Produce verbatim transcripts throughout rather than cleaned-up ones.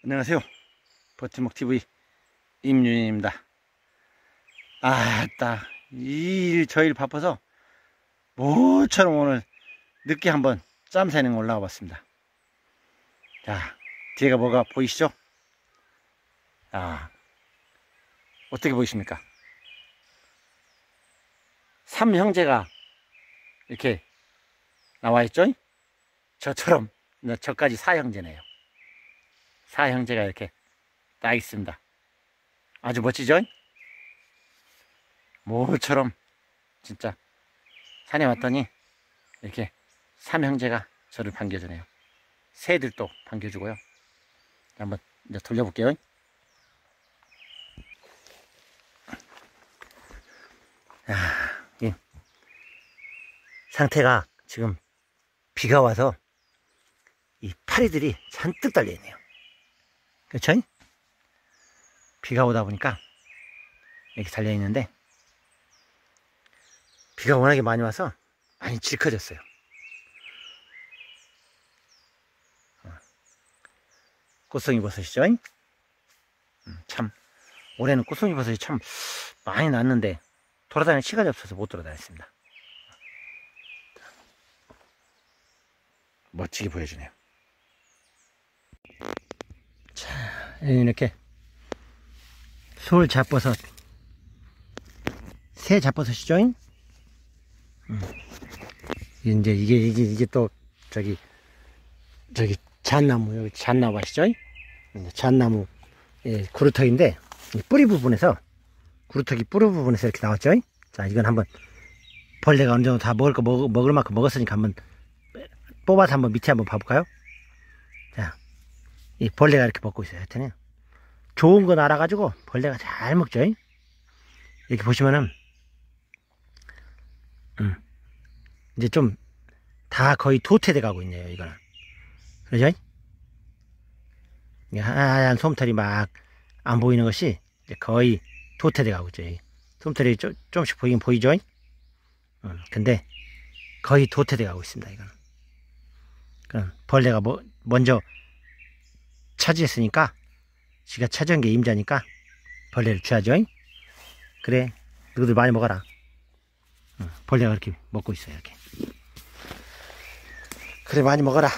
안녕하세요. 버팀목티비 임윤입니다. 아따, 이 저 일 바빠서 모처럼 오늘 늦게 한번 짬 새는 거 올라와 봤습니다. 자, 뒤에가 뭐가 보이시죠? 아, 어떻게 보이십니까? 삼 형제가 이렇게 나와 있죠? 저처럼 저까지 사 형제네요. 사 형제가 이렇게 딱 있습니다. 아주 멋지죠? 모처럼 진짜 산에 왔더니 이렇게 삼 형제가 저를 반겨주네요. 새들도 반겨주고요. 한번 이제 돌려볼게요. 야, 이 상태가 지금 비가 와서 이 파리들이 잔뜩 달려있네요. 그쵸? 비가 오다 보니까 이렇게 달려있는데, 비가 워낙에 많이 와서 많이 질커졌어요. 꽃송이 버섯이죠? 참 올해는 꽃송이 버섯이 참 많이 났는데 돌아다닐 시간이 없어서 못 돌아다녔습니다. 멋지게 보여주네요. 자, 이렇게 솔 잡버섯, 새 잡버섯이죠? 음. 이제 이게 이게 이게 또 저기 저기 잣나무, 여기 잣나무 아시죠? 잣나무 예, 구루터기인데 뿌리 부분에서, 구루터기 뿌리 부분에서 이렇게 나왔죠? 자, 이건 한번 벌레가 어느 정도 다 먹을 거 먹, 먹을 만큼 먹었으니까 한번 뽑아서 한번 밑에 한번 봐볼까요? 자, 이 벌레가 이렇게 먹고 있어요. 하여튼 좋은 건 알아가지고 벌레가 잘 먹죠? 이렇게 보시면은 음, 이제 좀 다 거의 도태돼 가고 있네요. 이거는. 그죠? 하얀 솜털이 막 안 보이는 것이 이제 거의 도태돼 가고 있죠. 솜털이 좀, 조금씩 보이긴 보이죠? 음, 근데 거의 도태돼 가고 있습니다. 이거는. 그럼 벌레가 뭐 먼저 차지했으니까, 지가 차지한 게 임자니까 벌레를 취하죠. 그래, 너희들 많이 먹어라. 음, 벌레가 이렇게 먹고 있어요. 이렇게. 그래, 많이 먹어라.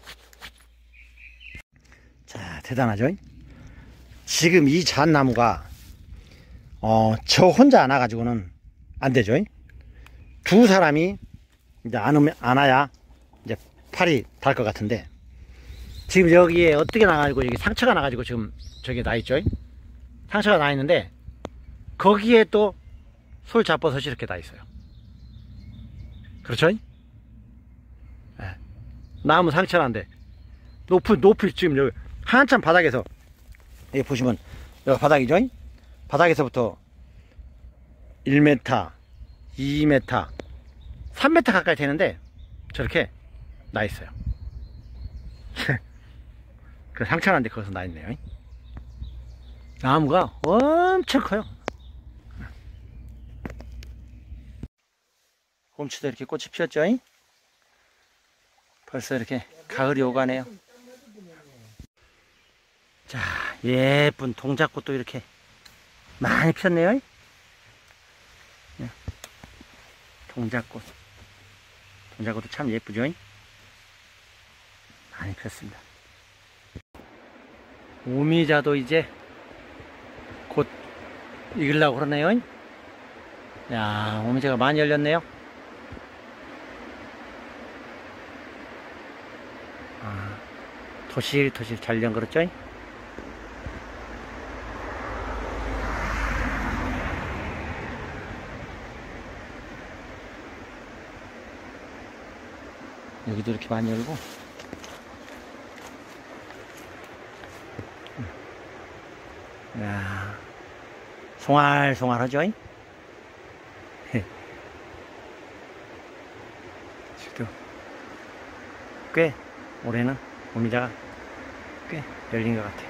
자, 대단하죠? 지금 이 잣나무가 어, 저 혼자 안 와가지고는 안 되죠. 두 사람이 이제 안 오면, 안 와야 이제 팔이 달 것 같은데, 지금 여기에 어떻게 나가지고 여기 상처가 나가지고 지금 저기 나 있죠. 상처가 나 있는데 거기에 또 솔 잡버섯이 이렇게 나 있어요. 그렇죠? 네. 나무 상처난데 높은 높이 지금 여기 한참 바닥에서, 여기 보시면 여기 바닥이죠? 바닥에서부터 일 미터, 이 미터, 삼 미터 가까이 되는데 저렇게 나 있어요. 그 상처난데 거기서 나 있네요. 나무가 엄청 커요. 곰치도 이렇게 꽃이 피었죠? 벌써 이렇게 가을이 오가네요. 자, 예쁜 동작꽃도 이렇게 많이 폈네요. 동작꽃, 동작꽃도 참 예쁘죠? 많이 폈습니다. 오미자도 이제 곧 익으려고 그러네요. 야, 오미자가 많이 열렸네요. 아, 토실토실 잘 연그렸죠? 여기도 이렇게 많이 열고, 야, 송알송알 하죠? 지금 꽤 올해는 오미자가 꽤 열린 것 같아요.